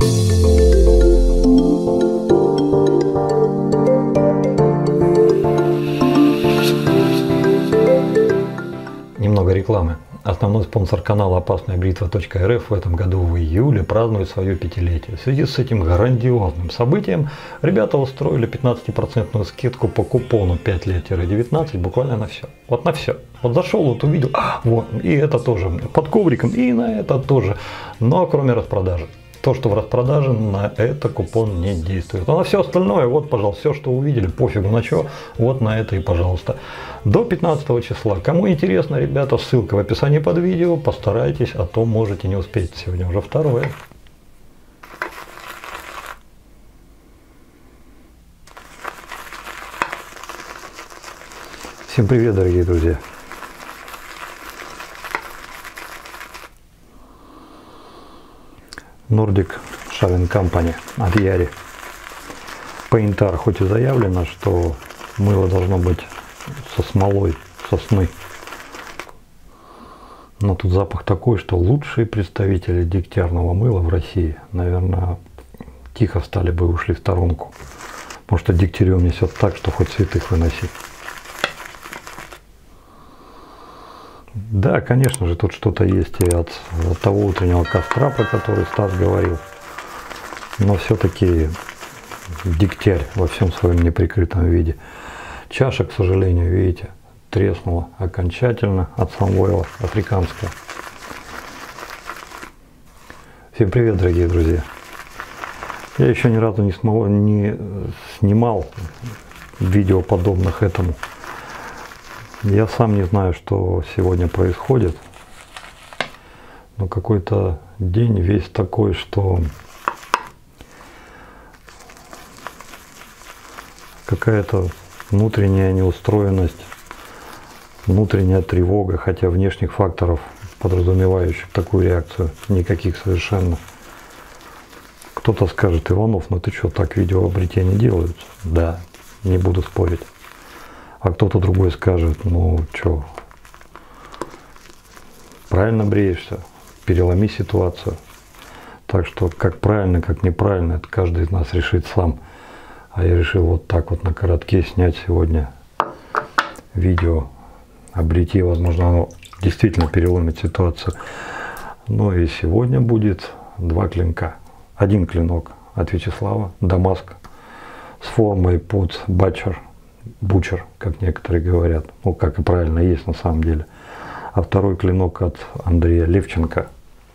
Немного рекламы. Основной спонсор канала «Опасная бритва.рф» в этом году в июле празднует свое пятилетие. В связи с этим грандиозным событием ребята устроили 15% скидку по купону 5лет-19 буквально на все. Вот на все. Вот зашел, вот увидел, вот, и это тоже под ковриком, и на это тоже. Но кроме распродажи. То, что в распродаже, на это купон не действует. А на все остальное, вот, пожалуйста, все, что увидели, пофигу на что, вот на это и пожалуйста. До 15 числа. Кому интересно, ребята, ссылка в описании под видео. Постарайтесь, а то можете не успеть. Сегодня уже 2. Всем привет, дорогие друзья. Nordic Shaving Company от Яри. Paintar, хоть и заявлено, что мыло должно быть со смолой сосны, но тут запах такой, что лучшие представители дегтярного мыла в России, наверное, тихо встали бы и ушли в сторонку. Потому что дегтярем несет так, что хоть святых выноси. Да, конечно же, тут что-то есть и от того утреннего костра, про который Стас говорил. Но все-таки дегтярь во всем своем неприкрытом виде. Чаша, к сожалению, видите, треснула окончательно от самвойла, африканская. Всем привет, дорогие друзья. Я еще ни разу не снимал видео подобных этому. Я сам не знаю, что сегодня происходит, но какой-то день весь такой, что какая-то внутренняя неустроенность, внутренняя тревога, хотя внешних факторов, подразумевающих такую реакцию, никаких совершенно. Кто-то скажет: Иванов, ну ты что, так видеообретения не делаются? Да, не буду спорить. А кто-то другой скажет: ну что, правильно бреешься, переломи ситуацию. Так что как правильно, как неправильно, это каждый из нас решит сам. А я решил вот так вот на коротке снять сегодня видео о бритье. Возможно, оно действительно переломит ситуацию. Ну и сегодня будет 2 клинка. Один клинок от Вячеслава, Дамаск, с формой под бучер, как некоторые говорят. Ну, как и правильно есть на самом деле. А второй клинок от Андрея Левченко.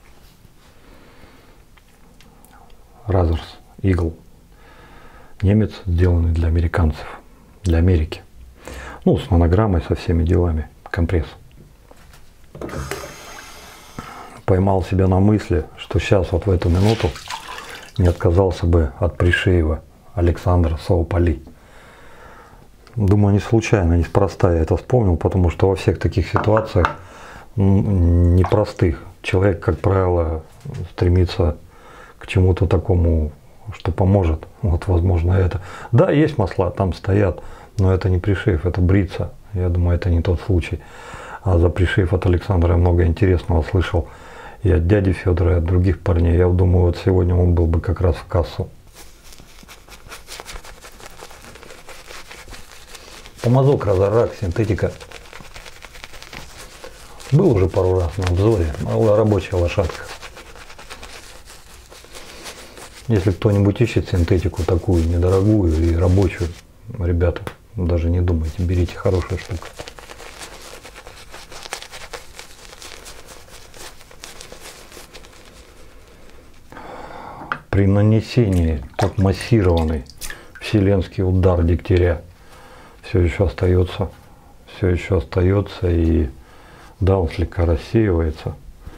Разерс Eagle. Немец, сделанный для американцев, для Америки. Ну, с монограммой, со всеми делами. Компресс. Поймал себя на мысли, что сейчас вот в эту минуту не отказался бы от Пришеева Александра Саупали. Думаю, не случайно, неспроста я это вспомнил, потому что во всех таких ситуациях непростых человек, как правило, стремится к чему-то такому, что поможет. Вот, возможно, это. Да, есть масла, там стоят, но это не Пришеев, это бриться. Я думаю, это не тот случай. А за Пришеев от Александра я много интересного слышал и от дяди Федора, и от других парней. Я думаю, вот сегодня он был бы как раз в кассу. Помазок Разорак, синтетика. Был уже пару раз на обзоре, рабочая лошадка. Если кто-нибудь ищет синтетику такую недорогую и рабочую, ребята, даже не думайте, берите, хорошая штука. При нанесении, как массированный вселенский удар дегтяря, все еще остается, и да, он слегка рассеивается.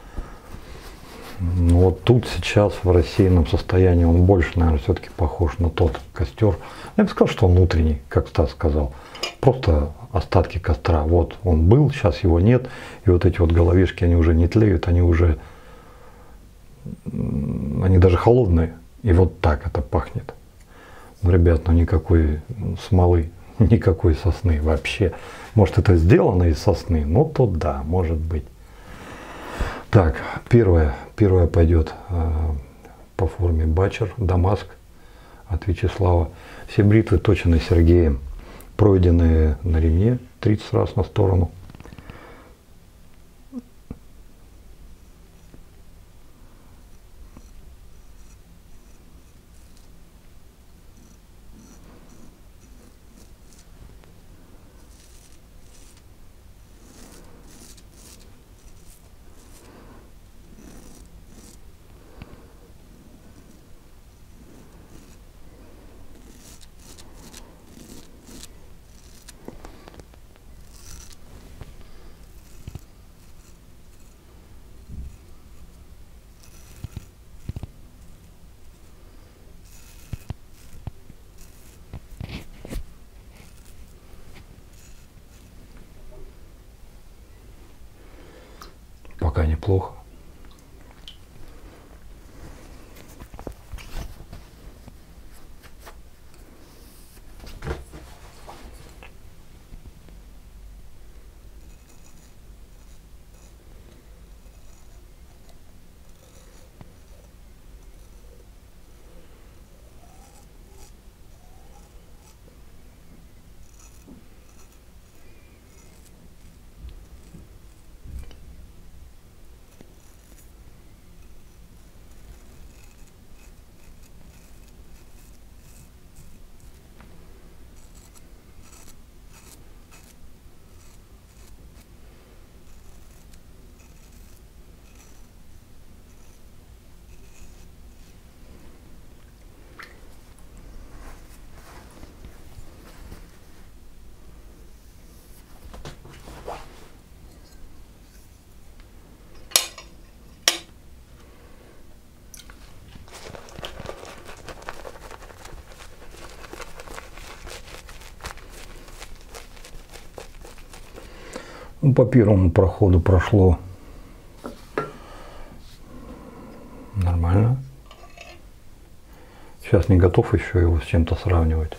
Но вот тут сейчас в рассеянном состоянии он больше, наверное, все-таки похож на тот костер. Я бы сказал, что он утренний, как Стас сказал. Просто остатки костра. Вот он был, сейчас его нет. И вот эти вот головешки, они уже не тлеют, они даже холодные. И вот так это пахнет. Ну, ребят, ну никакой смолы, никакой сосны вообще. Может, это сделано из сосны, но то да, может быть. Так, первое пойдет по форме Бачер, Дамаск от Вячеслава. Все бритвы точены Сергеем, пройденные на ремне 30 раз на сторону. Пока неплохо. Ну, по первому проходу прошло нормально. Сейчас не готов еще его с чем-то сравнивать.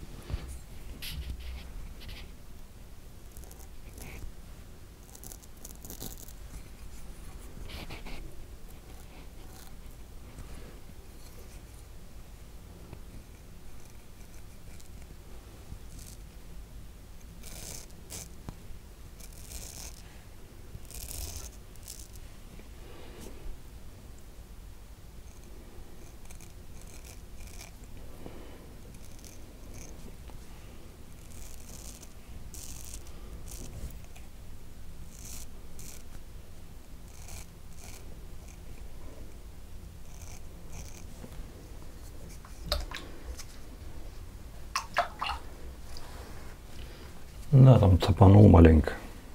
Да, там цапанул маленько.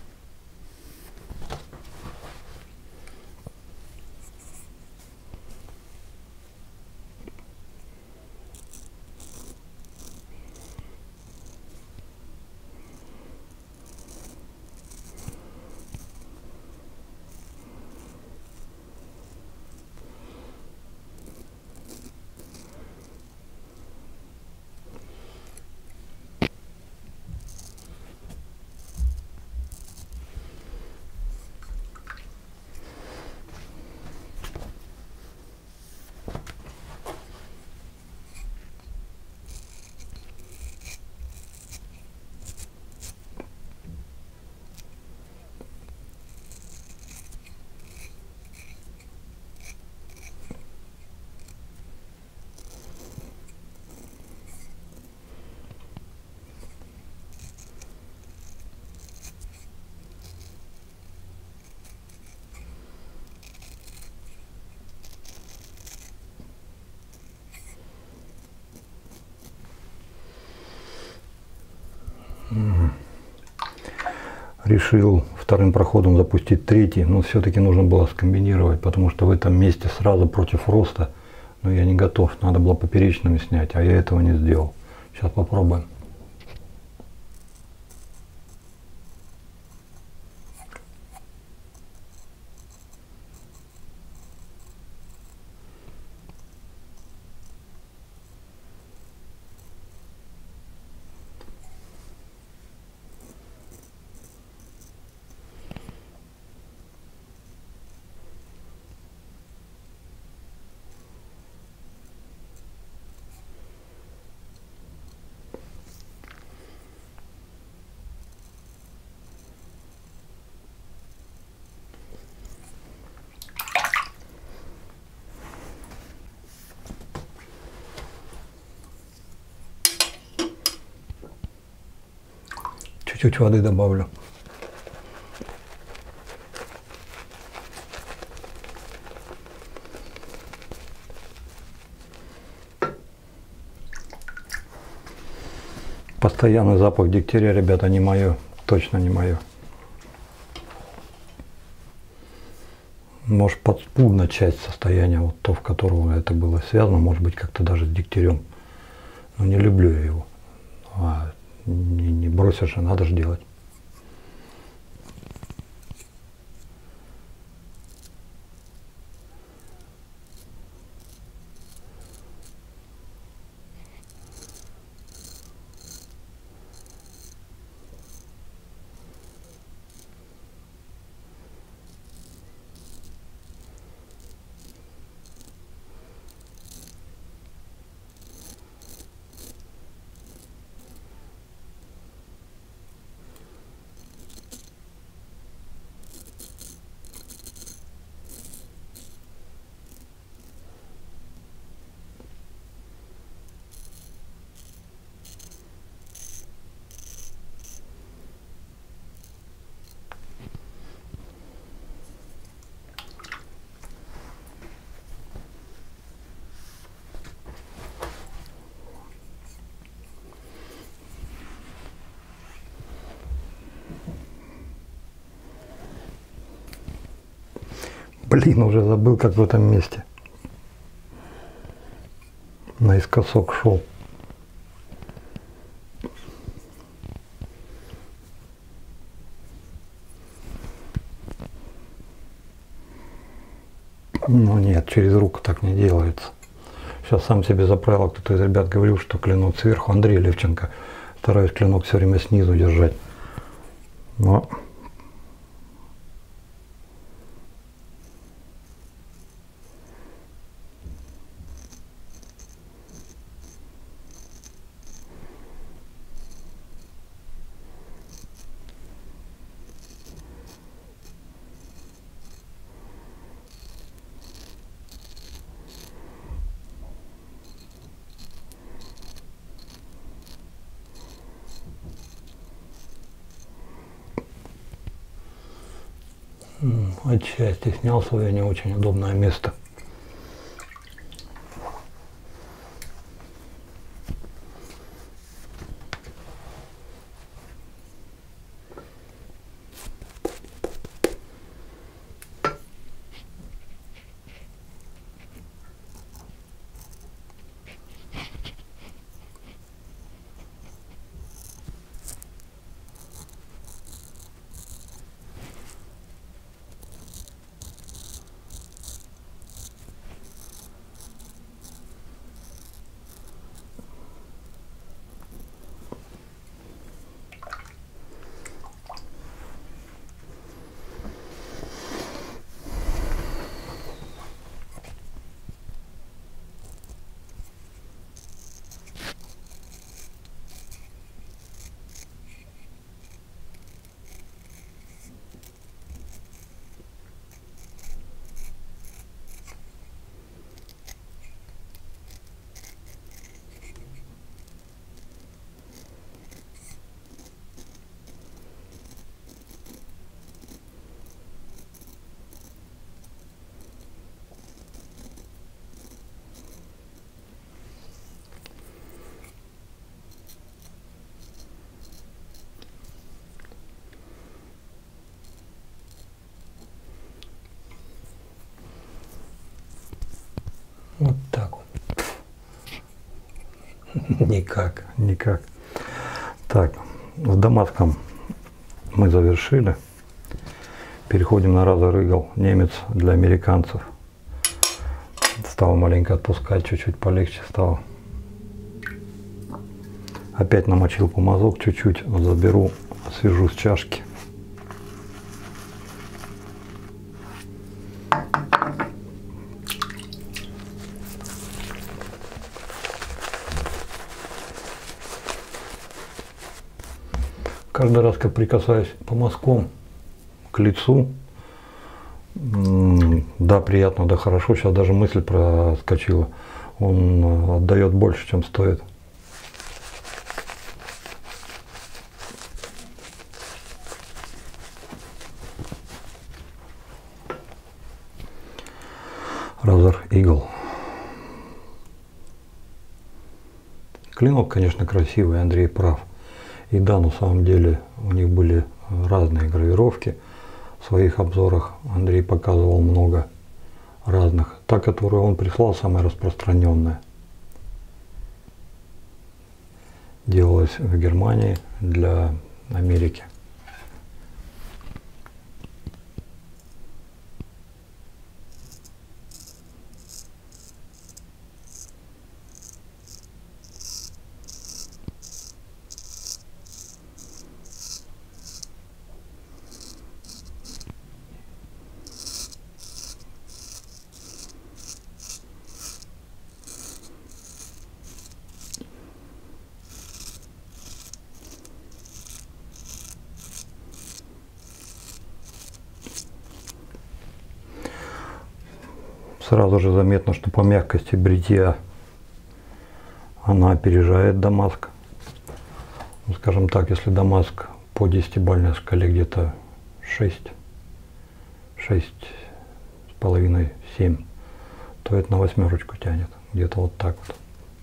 Решил вторым проходом запустить третий, но все-таки нужно было скомбинировать, потому что в этом месте сразу против роста, но я не готов, надо было поперечными снять, а я этого не сделал. Сейчас попробуем. чуть-чуть воды добавлю. Постоянный запах дегтяря, ребята, не мое, точно не мое. Может, подспудно часть состояния, вот то, в котором это было связано, может быть, как-то даже с дегтярем. Но не люблю я его. А не бросишь же, надо же делать. Блин, уже забыл, как в этом месте. Наискосок шел. Ну нет, через руку так не делается. Сейчас сам себе за правило, кто-то из ребят говорил, что клинок сверху. Андрей Левченко. Стараюсь клинок все время снизу держать. Но отчасти снял свое не очень удобное место. Вот так вот. Никак, никак. Так, с Дамаском мы завершили. Переходим на Разор-Игл. Немец для американцев. Стал маленько отпускать, чуть-чуть полегче стало. Опять намочил помазок, чуть-чуть заберу, освежу с чашки. Каждый раз, как прикасаюсь помазком к лицу, да, приятно, да, хорошо. Сейчас даже мысль проскочила. Он отдает больше, чем стоит. Клинок, конечно, красивый, Андрей прав. И да, на самом деле у них были разные гравировки. В своих обзорах Андрей показывал много разных. Та, которую он прислал, самая распространенная. Делалась в Германии для Америки. Сразу же заметно, что по мягкости бритья она опережает Дамаск. Ну, скажем так, если Дамаск по 10-бальной шкале где-то 6, 6,5, 7, то это на 8 тянет. Где-то вот так вот.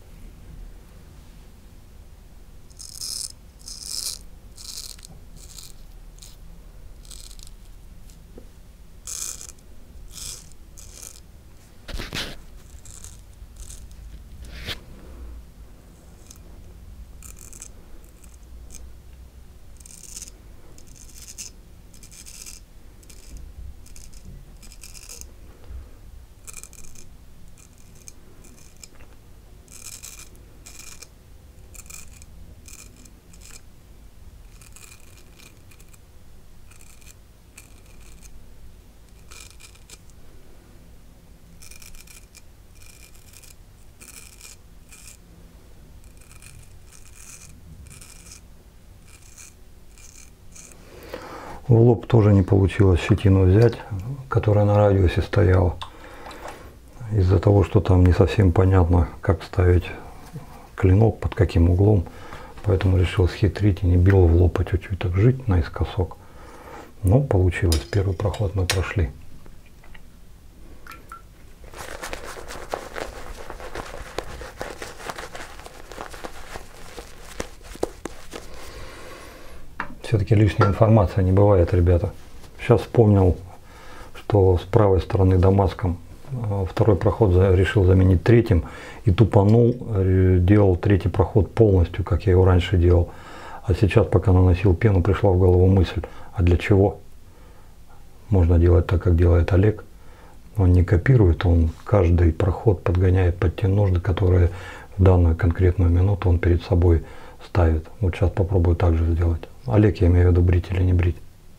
В лоб тоже не получилось щетину взять, которая на радиусе стояла. Из-за того, что там не совсем понятно, как ставить клинок, под каким углом. Поэтому решил схитрить и не бил в лоб, а чуть-чуть так жить наискосок. Но получилось. Первый проход мы прошли. Все-таки лишняя информация не бывает, ребята. Сейчас вспомнил, что с правой стороны Дамаском второй проход решил заменить третьим и тупанул, делал третий проход полностью, как я его раньше делал. А сейчас, пока наносил пену, пришла в голову мысль, а для чего? Можно делать так, как делает Олег. Он не копирует, он каждый проход подгоняет под те нужды, которые в данную конкретную минуту он перед собой ставит. Вот сейчас попробую так же сделать. Олег, я имею в виду, брить или не брить.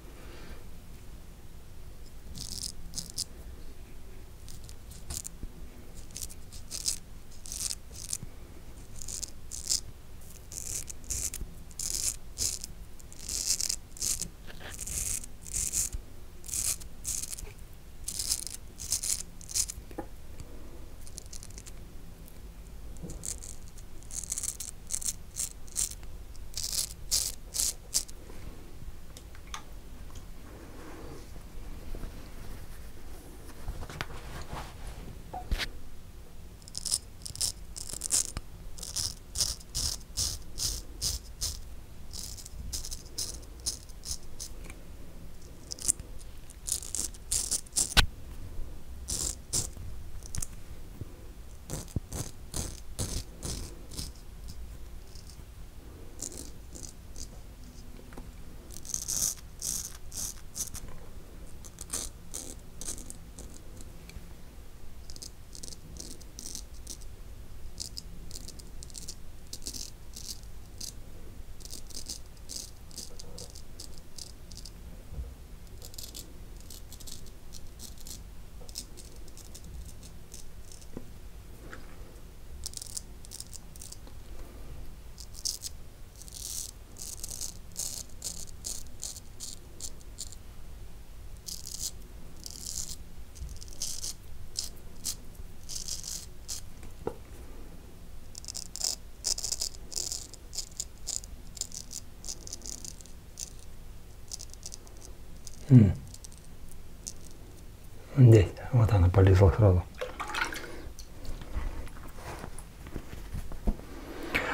Здесь, вот она полезла сразу.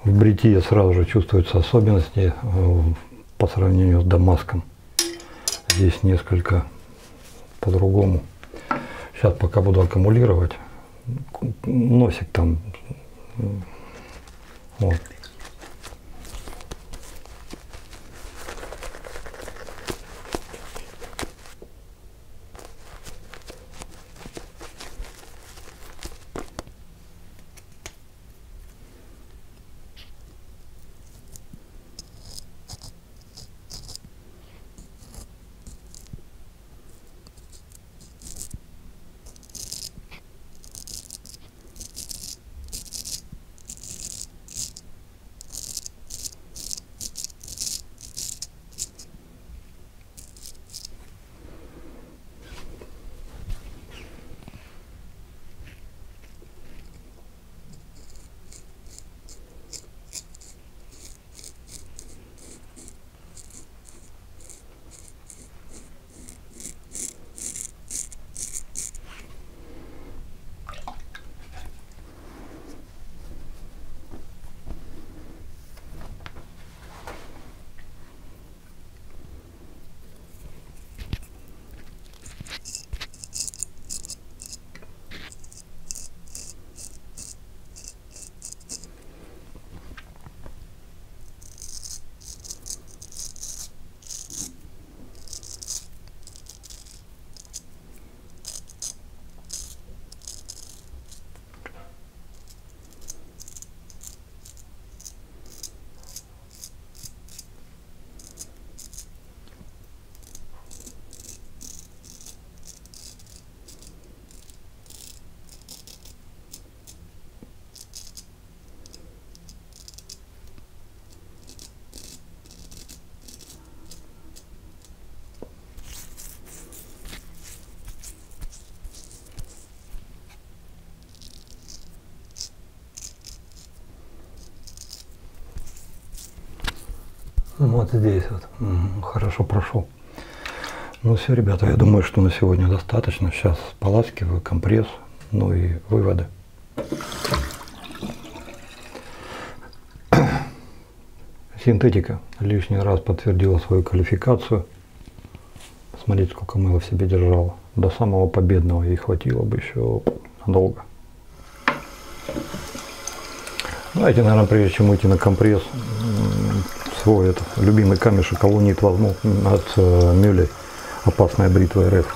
В бритье сразу же чувствуются особенности по сравнению с Дамаском. Здесь несколько по-другому. Сейчас пока буду аккумулировать. Носик там. Вот. Вот здесь вот. Хорошо прошел. Ну все, ребята, я думаю, что на сегодня достаточно. Сейчас поласкиваю, компресс, ну и выводы. Синтетика лишний раз подтвердила свою квалификацию. Смотрите, сколько мыла в себе держала. До самого победного ей хватило бы еще надолго. Давайте, наверное, прежде чем уйти на компресс, свой любимый камешек колонит возьму от Мюлле, опасная бритва РФ.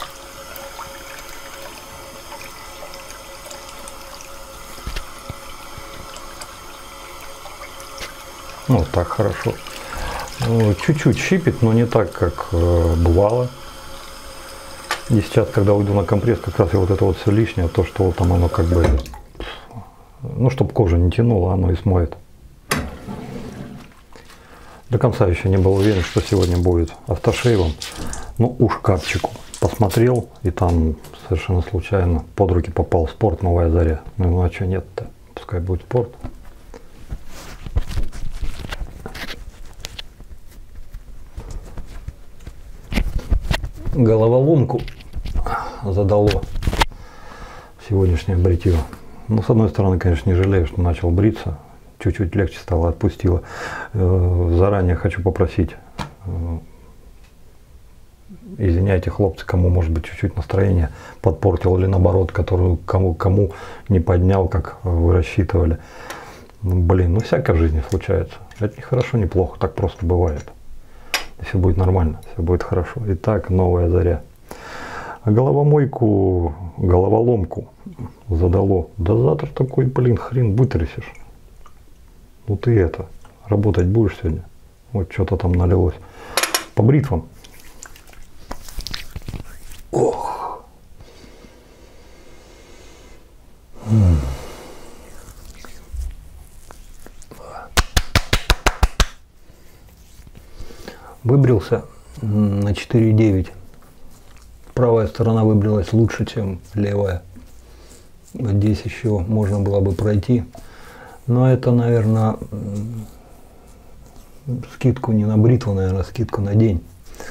Вот так хорошо. Чуть-чуть щипит, но не так, как бывало. И сейчас, когда уйду на компресс, как раз и вот это вот все лишнее, то, что там оно как бы, ну, чтобы кожа не тянула, оно и смоет. До конца еще не был уверен, что сегодня будет автошейвом. Ну, уж капчику посмотрел, и там совершенно случайно под руки попал спорт «Новая заря». Ну, а что нет-то? Пускай будет спорт. Головоломку задало сегодняшнее бритье. Ну, с одной стороны, конечно, не жалею, что начал бриться. Чуть-чуть легче стало, отпустило. Заранее хочу попросить, извиняйте, хлопцы, кому, может быть, чуть-чуть настроение подпортил или наоборот, которую кому не поднял, как вы рассчитывали. Блин, ну всякое в жизни случается. Это не хорошо, не плохо, так просто бывает. И все будет нормально, все будет хорошо. Итак, новая заря. А головоломку задало. Да завтра такой, блин, хрен вытрясешь. Ну ты это, работать будешь сегодня? Вот что-то там налилось. По бритвам. Ох. Выбрился на 4,9. Правая сторона выбралась лучше, чем левая. Здесь еще можно было бы пройти. Но это, наверное, скидку не на бритву, наверное, скидку на день.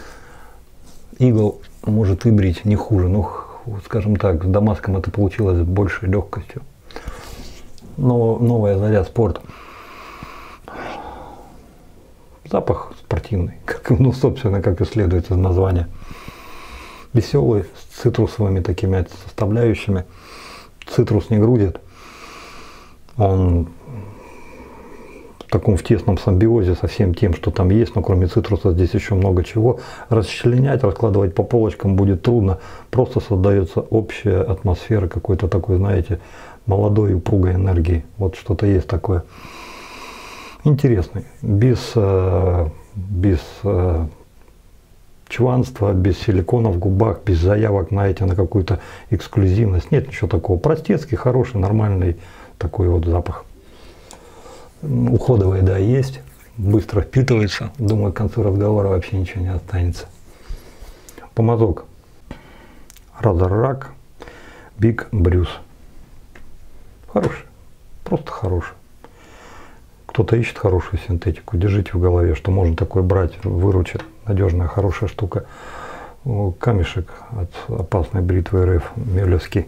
Игл может выбрить не хуже. Ну, скажем так, с Дамаском это получилось с большей легкостью. Но новая заря спорт. Запах спортивный, как, ну, собственно, как и следует из названия. Веселый, с цитрусовыми такими составляющими. Цитрус не грузит. Он в таком в тесном симбиозе со всем тем, что там есть, но кроме цитруса здесь еще много чего. Расчленять, раскладывать по полочкам будет трудно. Просто создается общая атмосфера какой-то такой, знаете, молодой упругой энергии. Вот что-то есть такое. Интересный. Без чванства, без силикона в губах, без заявок, знаете, на какую-то эксклюзивность. Нет ничего такого. Простецкий, хороший, нормальный такой вот запах. Уходовая еда есть, быстро впитывается. Думаю, к концу разговора вообще ничего не останется. Помазок. Разоррак Биг Брюс. Хороший, просто хороший. Кто-то ищет хорошую синтетику, держите в голове, что можно такое брать, выручит. Надежная, хорошая штука. Камешек от опасной бритвы РФ, Мелевский.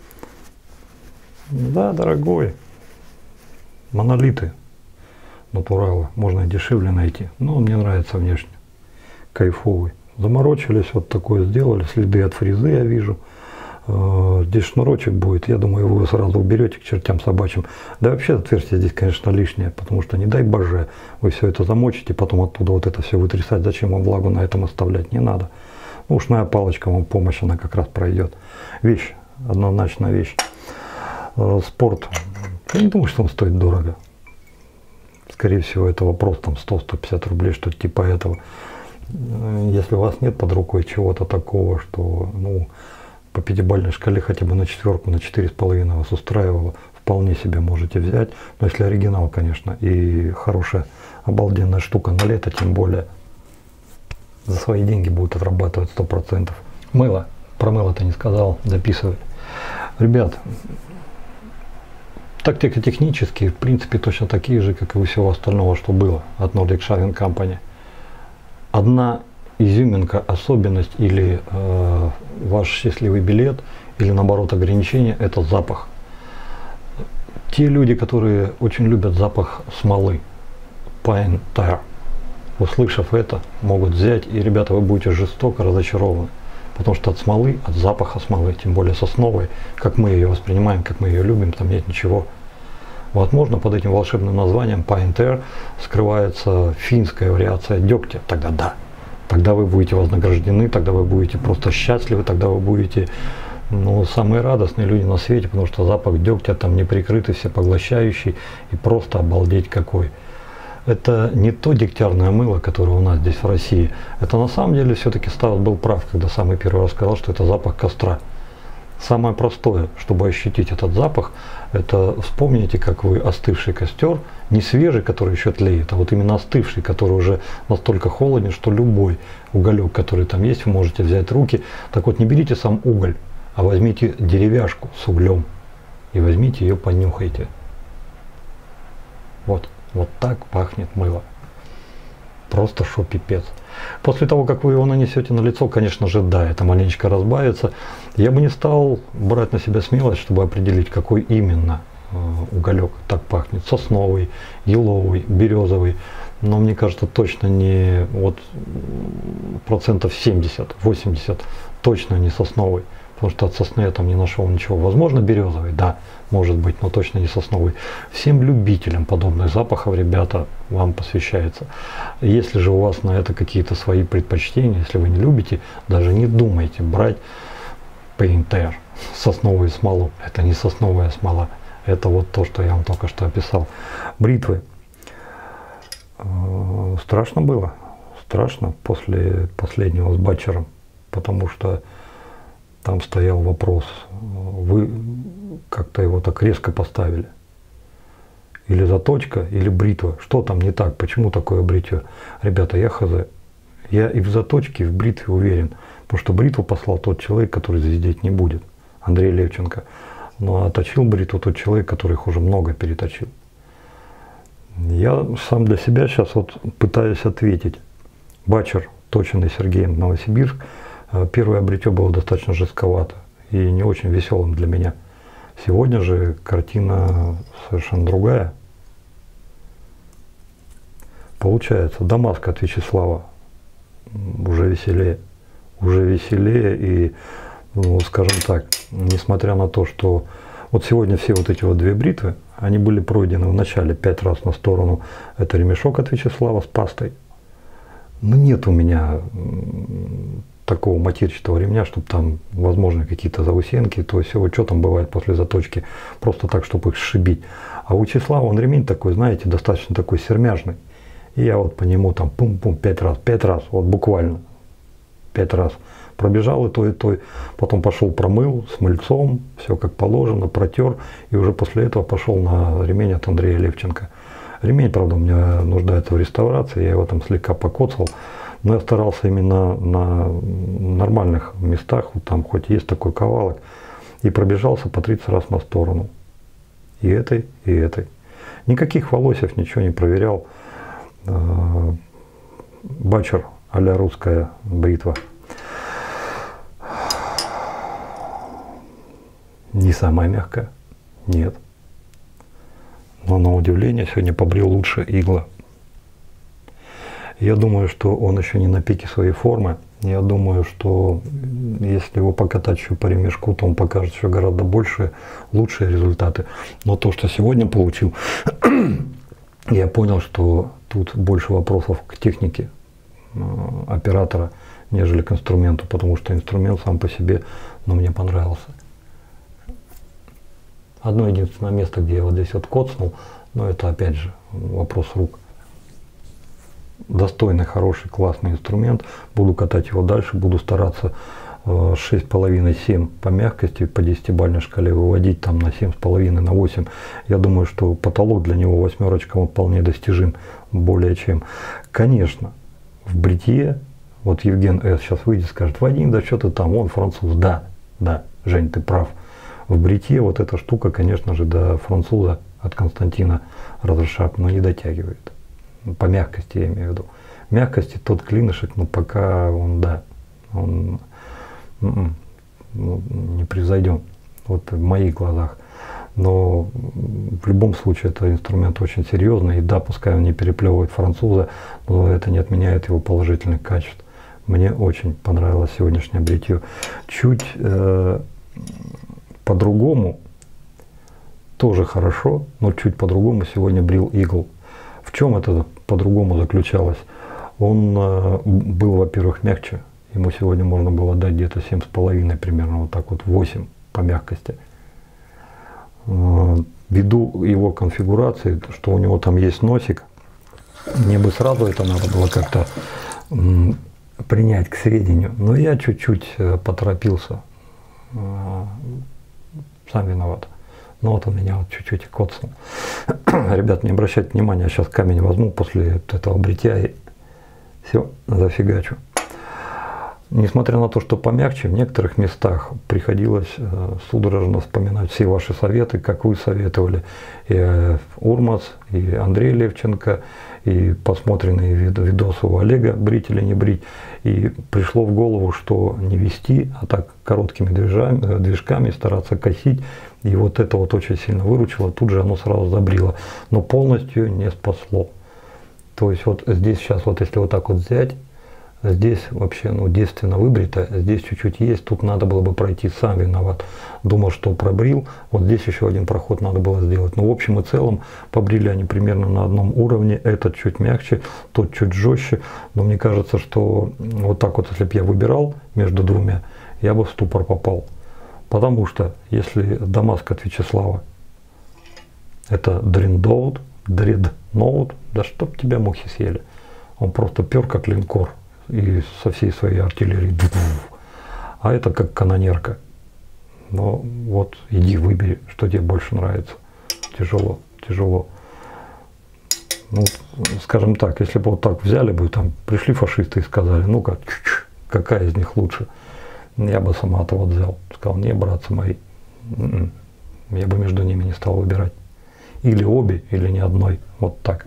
Да, дорогой. Монолиты. Натуралы. Можно и дешевле найти. Но он мне нравится внешне. Кайфовый. Заморочились, вот такое сделали. Следы от фрезы я вижу. Здесь шнурочек будет. Я думаю, вы его сразу уберете к чертям собачьим. Да вообще отверстие здесь, конечно, лишнее. Потому что, не дай боже, вы все это замочите, потом оттуда вот это все вытрясать. Зачем вам влагу на этом оставлять? Не надо. Ну, ушная палочка вам помощь, она как раз пройдет. Вещь. Однозначно вещь. Спорт. Я не думаю, что он стоит дорого. Скорее всего, это вопрос там 100-150 рублей, что-то типа этого. Если у вас нет под рукой чего-то такого, что, ну, по пятибалльной шкале хотя бы на четверку, на 4,5 вас устраивало, вполне себе можете взять. Но если оригинал, конечно, и хорошая, обалденная штука на лето, тем более, за свои деньги будет отрабатывать 100%. Мыло. Про мыло-то не сказал, записывай. Ребят, тактико-технические, в принципе, точно такие же, как и у всего остального, что было от Nordic Shaving Company. Одна изюминка, особенность или ваш счастливый билет, или наоборот ограничение – это запах. Те люди, которые очень любят запах смолы, Pine Tar, услышав это, могут взять, и, ребята, вы будете жестоко разочарованы. Потому что от смолы, от запаха смолы, тем более сосновой, как мы ее воспринимаем, как мы ее любим, там нет ничего. Возможно, под этим волшебным названием Pine Tar скрывается финская вариация дегтя. Тогда да. Тогда вы будете вознаграждены, тогда вы будете просто счастливы, тогда вы будете, ну, самые радостные люди на свете, потому что запах дегтя там неприкрытый, всепоглощающий и просто обалдеть какой. Это не то дегтярное мыло, которое у нас здесь в России. Это на самом деле все-таки Стас был прав, когда самый первый раз сказал, что это запах костра. Самое простое, чтобы ощутить этот запах, это вспомните, как вы остывший костер, не свежий, который еще тлеет, а вот именно остывший, который уже настолько холоден, что любой уголек, который там есть, вы можете взять в руки. Так вот, не берите сам уголь, а возьмите деревяшку с углем и возьмите ее, понюхайте. Вот так пахнет мыло. Просто шо пипец. После того, как вы его нанесете на лицо, конечно же, да, это маленечко разбавится. Я бы не стал брать на себя смелость, чтобы определить, какой именно уголек так пахнет. Сосновый, еловый, березовый. Но мне кажется, точно не вот процентов 70-80 точно не сосновый. Потому что от сосны я там не нашел ничего. Возможно, березовый, да, может быть, но точно не сосновый. Всем любителям подобных запахов, ребята, вам посвящается. Если же у вас на это какие-то свои предпочтения, если вы не любите, даже не думайте брать Pine Tar, сосновую смолу. Это не сосновая смола. Это вот то, что я вам только что описал. Бритвы. Страшно было. Страшно после последнего с батчером. Потому что там стоял вопрос, вы как-то его так резко поставили. Или заточка, или бритва. Что там не так? Почему такое бритье? Ребята, я хз. Я и в заточке, и в бритве уверен. Потому что бритву послал тот человек, который звездеть не будет. Андрей Левченко. Но точил бритву тот человек, который их уже много переточил. Я сам для себя сейчас вот пытаюсь ответить. Батчер, точенный Сергеем, Новосибирск. Первое бритье было достаточно жестковато и не очень веселым для меня. Сегодня же картина совершенно другая. Получается, Дамаск от Вячеслава уже веселее. Уже веселее и, ну, скажем так, несмотря на то, что вот сегодня все вот эти вот две бритвы, они были пройдены в начале 5 раз на сторону. Это ремешок от Вячеслава с пастой. Но нет у меня такого матерчатого ремня, чтобы там, возможно, какие-то заусенки, то есть вот что там бывает после заточки, просто так, чтобы их сшибить. А у Вячеслава он ремень такой, знаете, достаточно такой сермяжный. И я вот по нему там пум-пум 5 раз, вот буквально 5 раз пробежал и то, потом пошел промыл с мыльцом, все как положено, протер, и уже после этого пошел на ремень от Андрея Левченко. Ремень, правда, у меня нуждается в реставрации, я его там слегка покоцал, но я старался именно на нормальных местах, вот там хоть есть такой ковалок, и пробежался по 30 раз на сторону. И этой, и этой. Никаких волосев, ничего не проверял. Бачер а-ля русская бритва. Не самая мягкая, нет. Но на удивление сегодня побрил лучше игла. Я думаю, что он еще не на пике своей формы. Я думаю, что если его покатать еще по ремешку, то он покажет еще гораздо больше, лучшие результаты. Но то, что сегодня получил, я понял, что тут больше вопросов к технике оператора, нежели к инструменту, потому что инструмент сам по себе, но мне понравился. Одно единственное место, где я вот здесь вот коцнул, но это опять же вопрос рук. Достойный, хороший, классный инструмент. Буду катать его дальше, буду стараться 6,5-7 по мягкости, по 10-бальной шкале выводить там на 7,5, на 8. Я думаю, что потолок для него 8 вполне достижим, более чем. Конечно, в бритье, вот Евген С. сейчас выйдет и скажет: Вадим, да что ты там, он француз. Да, Жень, ты прав. В бритье вот эта штука, конечно же, до француза от Константина Разрешак, но не дотягивает. По мягкости я имею в виду. Мягкости тот клинышек, но пока он, да, он не превзойден, вот в моих глазах. Но в любом случае это инструмент очень серьезный, и да, пускай он не переплевывает француза, но это не отменяет его положительных качеств. Мне очень понравилось сегодняшнее бритье. Чуть по-другому, тоже хорошо, но чуть по-другому сегодня брил игл. В чем это по-другому заключалось? Он был, во-первых, мягче. Ему сегодня можно было дать где-то 7,5 примерно, вот так вот 8 по мягкости. Ввиду его конфигурации, что у него там есть носик, мне бы сразу это надо было как-то принять к сведению. Но я чуть-чуть поторопился. Сам виноват. Но вот он меня вот чуть-чуть коцнул. Ребят, не обращайте внимания, я сейчас камень возьму после этого бритья и все, зафигачу. Несмотря на то, что помягче, в некоторых местах приходилось судорожно вспоминать все ваши советы, как вы советовали. И Урмас, и Андрей Левченко, и посмотренные видосы у Олега, брить или не брить. И пришло в голову, что не вести, а так короткими движками стараться косить. И вот это вот очень сильно выручило, тут же оно сразу забрило. Но полностью не спасло. То есть вот здесь сейчас, вот если вот так вот взять, здесь вообще, ну, девственно выбрито, здесь чуть-чуть есть, тут надо было бы пройти, сам виноват. Думал, что пробрил, вот здесь еще один проход надо было сделать. Но в общем и целом побрили они примерно на одном уровне, этот чуть мягче, тот чуть жестче. Но мне кажется, что вот так вот, если бы я выбирал между двумя, я бы в ступор попал. Потому что если Дамаск от Вячеслава, это дредноут, да чтоб тебя мухи съели. Он просто пер как линкор. И со всей своей артиллерией. А это как канонерка. Но вот иди выбери, что тебе больше нравится. Тяжело, тяжело. Ну, скажем так, если бы вот так взяли бы, там пришли фашисты и сказали: ну-ка, какая из них лучше, я бы сама-то вот взял. Сказал: не, братцы мои, я бы между ними не стал выбирать. Или обе, или ни одной. Вот так.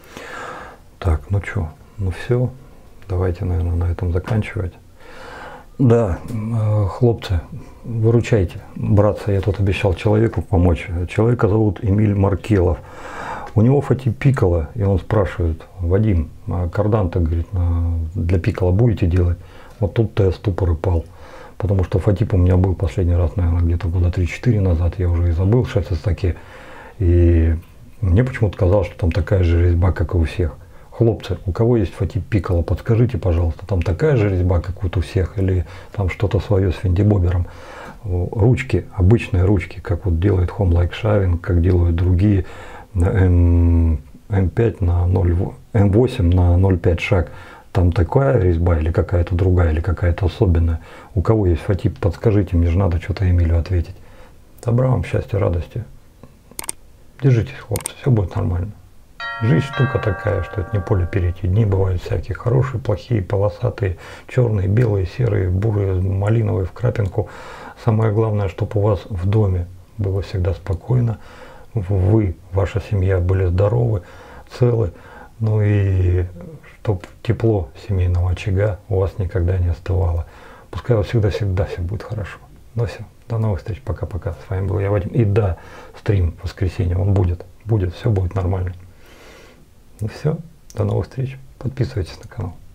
Так, ну что, ну все, давайте, наверное, на этом заканчивать. Да, хлопцы, выручайте. Братцы, я тут обещал человеку помочь. Человека зовут Эмиль Маркелов. У него Фати Пикколо, и он спрашивает: Вадим, а кардан-то, говорит, для Пикколо будете делать? Вот тут-то я в ступор и пал. Потому что Фатип у меня был последний раз, наверное, где-то года 3-4 назад, я уже и забыл, что это таки. И мне почему-то казалось, что там такая же резьба, как и у всех. Хлопцы, у кого есть Фати Пикколо, подскажите, пожалуйста, там такая же резьба, как вот у всех, или там что-то свое с Фендибобером? Ручки, обычные ручки, как вот делает Home Like Shaving, как делают другие, М5 на 0, М8 на 0,5 шаг. Там такая резьба или какая-то другая, или какая-то особенная? У кого есть Фатип, подскажите, мне же надо что-то Эмилю ответить. Добра вам, счастья, радости. Держитесь, хлопцы, все будет нормально. Жизнь штука такая, что это не поле перейти. Дни бывают всякие, хорошие, плохие, полосатые, черные, белые, серые, бурые, малиновые, в крапинку. Самое главное, чтобы у вас в доме было всегда спокойно, вы, ваша семья были здоровы, целы, ну и чтобы тепло семейного очага у вас никогда не остывало. Пускай у вас всегда все будет хорошо. Ну все, до новых встреч, пока-пока. С вами был я, Вадим. И да, стрим в воскресенье, он будет, все будет нормально. Ну все, до новых встреч. Подписывайтесь на канал.